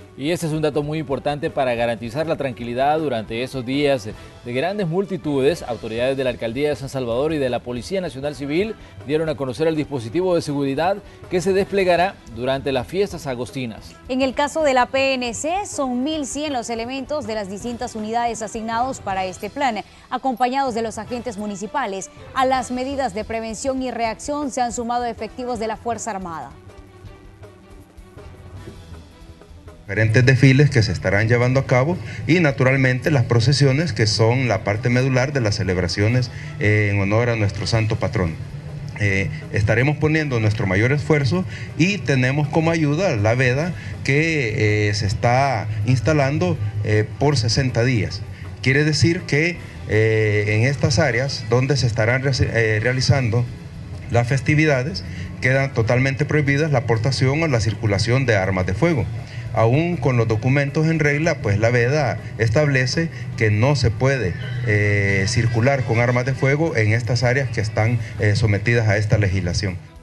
Y este es un dato muy importante para garantizar la tranquilidad durante esos días de grandes multitudes. Autoridades de la Alcaldía de San Salvador y de la Policía Nacional Civil dieron a conocer el dispositivo de seguridad que se desplegará durante las fiestas agostinas. En el caso de la PNC, son 1.100 los elementos de las distintas unidades asignados para este plan, acompañados de los agentes municipales. A las medidas de prevención y reacción se han sumado efectivos de la Fuerza Armada. Diferentes desfiles que se estarán llevando a cabo y naturalmente las procesiones, que son la parte medular de las celebraciones en honor a nuestro santo patrón. Estaremos poniendo nuestro mayor esfuerzo y tenemos como ayuda la veda que se está instalando por 60 días. Quiere decir que en estas áreas donde se estarán realizando las festividades quedan totalmente prohibidas la aportación o la circulación de armas de fuego. Aún con los documentos en regla, pues la veda establece que no se puede circular con armas de fuego en estas áreas que están sometidas a esta legislación.